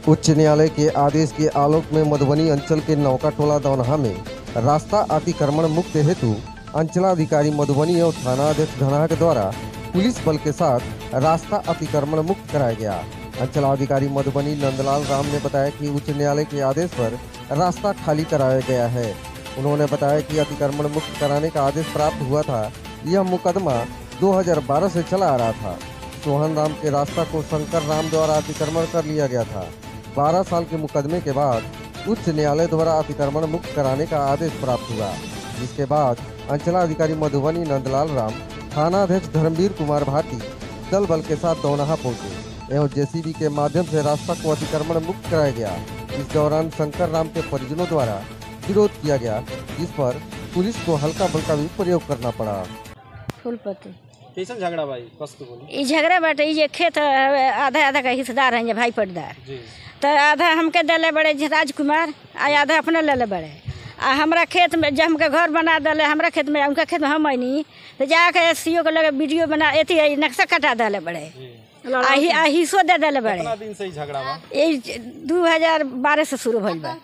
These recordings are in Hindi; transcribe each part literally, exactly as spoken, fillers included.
उच्च न्यायालय के आदेश के आलोक में मधुबनी अंचल के नौका टोला दौनहा में रास्ता अतिक्रमण मुक्त हेतु अंचलाधिकारी मधुबनी एवं थानाध्यक्ष धनहा के द्वारा पुलिस बल के साथ रास्ता अतिक्रमण मुक्त कराया गया। अंचलाधिकारी मधुबनी नंदलाल राम ने बताया कि उच्च न्यायालय के आदेश पर रास्ता खाली कराया गया है। उन्होंने बताया कि अतिक्रमण मुक्त कराने का आदेश प्राप्त हुआ था। यह मुकदमा दो हज़ार बारह से चला आ रहा था। सोहन राम के रास्ता को शंकर राम द्वारा अतिक्रमण कर लिया गया था। बारह साल के मुकदमे के बाद उच्च न्यायालय द्वारा अतिक्रमण मुक्त कराने का आदेश प्राप्त हुआ, जिसके बाद अंचलाधिकारी मधुबनी नंदलाल राम, थानाध्यक्ष धर्मवीर कुमार भाटी दल बल के साथ दौनहा पहुंचे एवं जेसीबी के माध्यम से रास्ता को अतिक्रमण मुक्त कराया गया। इस दौरान शंकर राम के परिजनों द्वारा विरोध किया गया, जिस पर पुलिस को हल्का बल्का भी प्रयोग करना पड़ा। फूलपति कैसा झगड़ा भाई? कष्ट बोली। ई झगड़ा बाटे ये खेत आधा आधा का हिस्सेदार है भाई पटदार, तो आधा हमके दले बड़े राजकुमार आ आधा अपने ले ले बड़े आ हमरा खेत में जब हमके घर बना दले, हमरा खेत में उनका खेत में हम आईनी तो जाके सीओ के लगे वीडियो बना एती नक्शा कटा दले बड़े आ हिस्सो दे दले बड़े। कितना दिन से ही झगड़ा बा? ये दो हज़ार बारह से शुरू भइल बा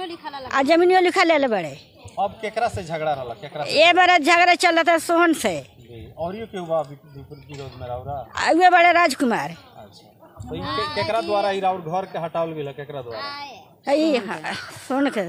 आ जमीनो लिखा ले ले बड़े। अब केकरा से झगड़ा रहला? केकरा से? ये बड़ा झगड़ा चल रहा था सोहन से। और ये क्यों बा विरोध में रहा? आगे बड़े राजकुमार। अच्छा, तो ये के, केकरा द्वारा ही राउर घर के हटावल गेल? केकरा द्वारा? हई सोन के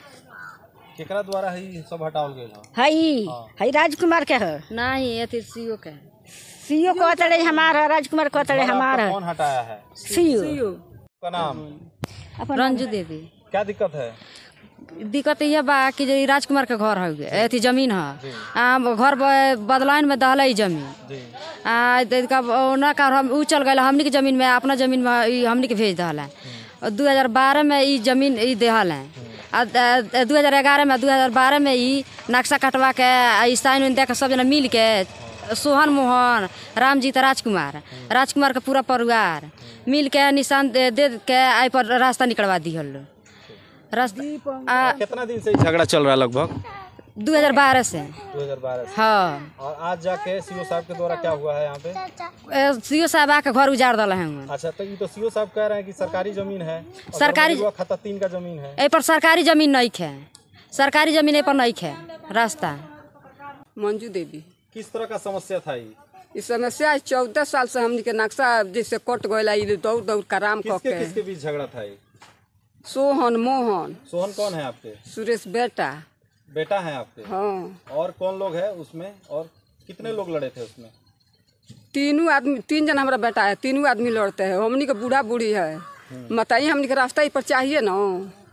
केकरा द्वारा ही सब हटावल गेल? हई हई राजकुमार के है नहीं, ये सीओ के सीओ को तड़े हमारा राजकुमार को तड़े हमारा। कौन हटाया है? सीओ का नाम रंजू देवी। क्या दिक्कत है? दिक्कत यह बा कि जो राजकुमार के घर है अथी जमीन है आ घर बदलाइन में दहल जमीन आ ना का हम ऊ चल गए हमनी के जमीन में अपना जमीन में हमनी के भेज दहल है। दो हज़ार बारह में ई जमीन ई देहल है आ दो हज़ार ग्यारह में दो हज़ार बारह में ई नक्शा कटवा के साइन उन दे के सब जना मिल के सोहन मोहन रामजीत राजकुमार राजकुमार का पूरा परिवार मिल के निशान दे, दे के आई पर रास्ता निकलवा दिहल। रास्ता कितना दिन से झगड़ा चल रहा है? लगभग दो हज़ार बारह से। दो हज़ार बारह से। हाँ। और आज जाके सीओ साहब के द्वारा क्या हुआ है यहाँ पे? सीओ साहब आके घर उजाड़ दल है। अच्छा, तो ये तो सीओ साहब कह रहे हैं कि सरकारी जमीन है, सरकारी खाता तीन का जमीन है। ए पर सरकारी जमीन नहीं है, सरकारी जमीन ए पर नहीं है रास्ता। मंजू देवी। किस तरह का समस्या था ये? इस समस्या चौदह साल से हमने के नक्शा जैसे कट गए दौड़ दौड़ कराम किसके किसके बीच झगड़ा था ये? सोहन मोहन। सोहन कौन है आपके? सुरेश बेटा। बेटा है आपके? हाँ। और कौन लोग है उसमें और कितने लोग लड़े थे उसमें? तीनों आदमी, तीन जन हमारा बेटा है, तीनों आदमी लड़ते हैं। हमनी के बूढ़ा बूढ़ी है, बताइए हमनी के रास्ता ही पर चाहिए ना,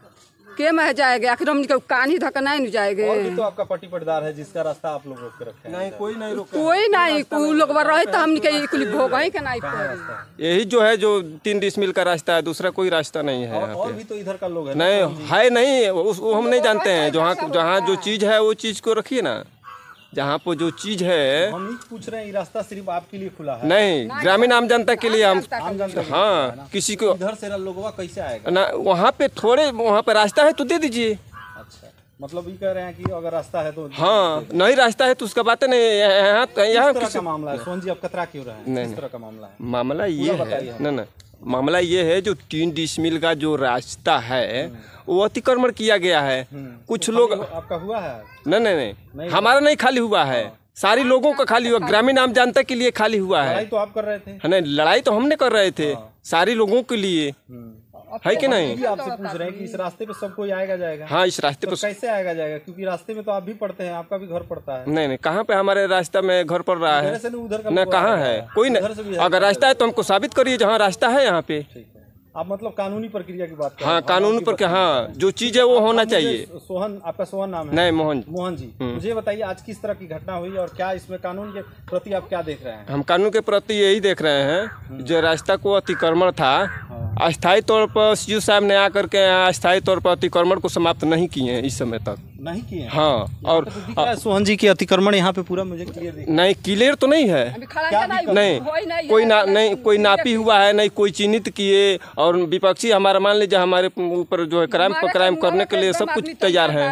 के में जाएगा आखिर हमनी के कान ही धक्का नहीं जाएगा। और भी तो आपका पट्टी पटदार है जिसका रास्ता आप लोग रोक के रखे हैं। नहीं, कोई नहीं रोक, कोई नहीं, कोई लोग रहे तो हमनी के कुल भोग ही के नहीं पड़े। यही जो है जो तीन डिसमिल का रास्ता है, दूसरा कोई रास्ता नहीं है। और, और भी तो इधर का लोग है? नहीं है, नहीं उस वो हम नहीं जानते हैं। जहाँ जहाँ जो चीज है वो चीज को रखिए ना, जहाँ पर जो चीज है। हम पूछ रहे हैं, ये रास्ता सिर्फ आपके लिए खुला है? नहीं, ग्रामीण आम जनता के लिए। हम हाँ, किसी को इधर से लोगों कैसे आएगा ना, वहाँ पे थोड़े वहाँ पे रास्ता है तो दे दीजिए। अच्छा, मतलब ये कह रहे हैं कि अगर रास्ता है तो? हाँ, नहीं रास्ता है तो उसका बात नहीं। यहाँ यहाँ किस तरह का मामला है? सोहन जी आप कतरा क्यों रहे हैं? किस तरह का मामला है? मामला ये है ना ना मामला ये है जो तीन डिसमिल का जो रास्ता है वो अतिक्रमण किया गया है। कुछ लोग आपका हुआ है? नहीं नहीं नहीं, नहीं हमारा नहीं खाली हुआ है, सारी लोगों का खाली हुआ, ग्रामीण आम जनता के लिए खाली हुआ है। लड़ाई तो आप कर रहे थे? नहीं, लड़ाई तो हमने कर रहे थे सारी लोगों के लिए, है कि नहीं? आपसे पूछ रहे हैं कि इस रास्ते पे सब कोई आएगा जाएगा? हाँ, इस रास्ते तो पे कैसे आएगा जाएगा? क्योंकि रास्ते में तो आप भी पड़ते हैं, आपका भी घर पड़ता है। नहीं नहीं, कहाँ पे हमारे रास्ता में घर पड़ रहा है? न कहाँ है कोई नहीं। अगर रास्ता है तो हमको साबित करिए जहाँ रास्ता है यहाँ पे। आप मतलब कानूनी प्रक्रिया की बात कर रहे हैं? हाँ, कानूनी प्रक्रिया। हाँ, जो चीज है वो होना चाहिए। सोहन, आपका सोहन नाम है? नहीं, मोहन। मोहन जी, मुझे बताइए आज किस तरह की घटना हुई और क्या इसमें कानून के प्रति आप क्या देख रहे हैं? हम कानून के प्रति यही देख रहे हैं, जो रास्ता को अतिक्रमण था, अस्थायी तौर पर सीओ साहब ने आकर के यहाँ अस्थायी तौर पर अतिक्रमण को समाप्त नहीं किए हैं इस समय तक। नहीं किए? हाँ। और तो सोहन जी की अतिक्रमण यहाँ पे पूरा मुझे क्लियर दिख नहीं, क्लियर तो नहीं है। नहीं, कोई ना नहीं कोई नापी हुआ है, नहीं कोई चिन्हित किए। और विपक्षी हमारा मान लीजिए हमारे ऊपर जो है क्राइम पर क्राइम करने के लिए सब कुछ तैयार है।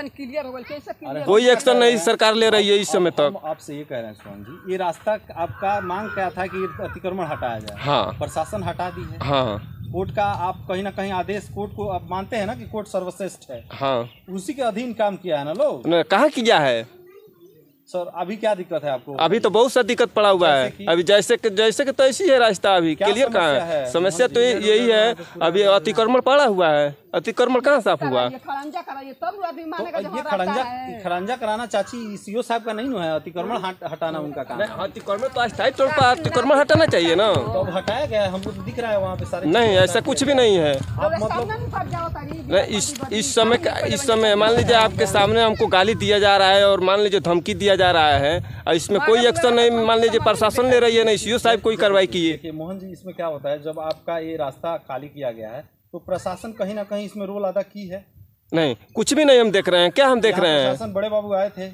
कोई एक्शन नहीं सरकार ले रही है इस समय तक। आपसे ये कह रहे हैं सोहन जी, ये रास्ता आपका मांग क्या था कि अतिक्रमण हटाया जाए? हाँ, प्रशासन हटा दी है। हाँ, कोर्ट का आप कहीं ना कहीं आदेश, कोर्ट को आप मानते हैं ना कि कोर्ट सर्वश्रेष्ठ है, हाँ उसी के अधीन काम किया है ना लोग। न, कहाँ किया है सर अभी क्या दिक्कत है आपको? अभी तो बहुत सा दिक्कत पड़ा हुआ है। अभी जैसे कि जैसे कि तैसी है रास्ता, अभी क्लियर कहाँ है? है? समस्या तो ये- यही है, अभी अतिक्रमण पड़ा हुआ है। अतिक्रमण कहाँ साफ हुआ? ये खड़ंजा कराइए तब आदमी तो मानेगा जो ये हाँ खड़ंजा रास्ता है। खड़ंजा कराना चाची सीओ साहब का नहीं है, अतिक्रमण हट, हटाना उनका काम है। अतिक्रमण तो अस्थायी तौर पर अतिक्रमण हटाना चाहिए ना। तो अब हटाया गया है, हमको तो दिख रहा है वहाँ पे सारे। नहीं, ऐसा कुछ भी नहीं है। आप मतलब सामने में फट जाओ तारी। नहीं, इस इस समय का- इस समय मान लीजिए आपके सामने हमको गाली दिया जा रहा है और मान लीजिए धमकी दिया जा रहा है, और इसमें कोई एक्शन नहीं मान लीजिए प्रशासन ले रही है, नहीं सीओ साहब कोई कार्रवाई की है। देखिए मोहन जी, इसमें क्या होता है, जब आपका ये रास्ता खाली किया गया है तो प्रशासन कहीं ना कहीं इसमें रोल अदा की है? नहीं, कुछ भी नहीं हम देख रहे हैं। क्या हम देख यहाँ रहे हैं? प्रशासन बड़े बाबू आए थे,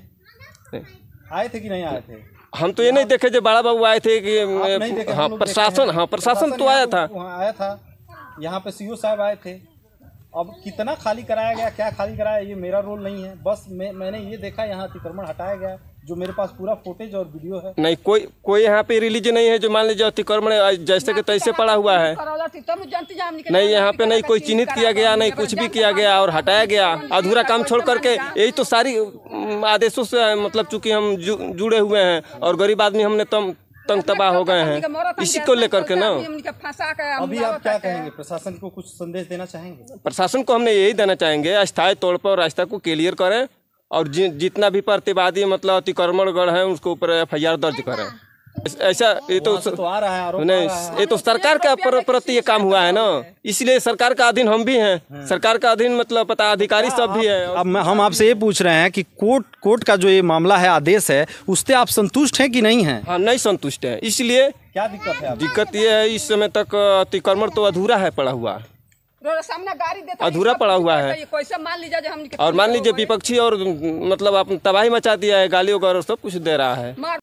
आए थे कि नहीं आए थे? हम तो ये नहीं देखे जो बड़ा बाबू आए थे कि आप नहीं देखे, हम हाँ लोग देखे प्रशासन, हैं। हाँ प्रशासन तो आया यहाँ था। पे- वहाँ आया था, यहाँ पे सीओ साहब आए थे। अब कितना खाली कराया गया, क्या खाली कराया, ये मेरा रोल नहीं है। बस मैं मैंने ये देखा यहाँ अतिक्रमण हटाया गया, जो मेरे पास पूरा फुटेज और वीडियो है। नहीं, कोई कोई यहाँ पे रिलीज नहीं है जो मान लीजिए अतिक्रमण जैसे कि तैसे पड़ा हुआ है। नहीं, यहाँ पे नहीं कोई चिन्हित किया गया, नहीं कुछ भी किया गया और हटाया गया। अधूरा काम छोड़ करके यही तो सारी उम, आदेशों से मतलब चूंकि हम जु, जुड़े हुए हैं और गरीब आदमी हमने तम तंग तबाह हो गए हैं, इसी को लेकर के ना। अभी आप क्या कहेंगे, प्रशासन को कुछ संदेश देना चाहेंगे? प्रशासन को हमने यही देना चाहेंगे, अस्थायी तौर पर रास्ता को क्लियर करें और जि, जितना भी प्रतिवादी मतलब अतिक्रमण गढ़ है उसके ऊपर एफ आई आर दर्ज करें। ऐसा ये तो, वहाँ से तो आ रहा है आरोप, आ नहीं, रहा है। ये तो सरकार का प्र- प्रति ये काम हुआ है ना, इसलिए सरकार का अधीन हम भी हैं। सरकार का अधीन मतलब पता अधिकारी सब भी है। अब मैं हम आपसे ये पूछ रहे हैं कि कोर्ट कोर्ट का जो ये मामला है, आदेश है, उससे आप संतुष्ट हैं कि नहीं हैं? हाँ, नहीं संतुष्ट है। इसलिए क्या दिक्कत है? दिक्कत ये है, इस समय तक अतिक्रमण तो अधूरा है, पड़ा हुआ सामने गाड़ी देता अधूरा पड़ा हुआ है। कैसे मान लीजिए हम और मान लीजिए विपक्षी और मतलब आप तबाही मचा दिया है, गालियों का और सब कुछ दे रहा है।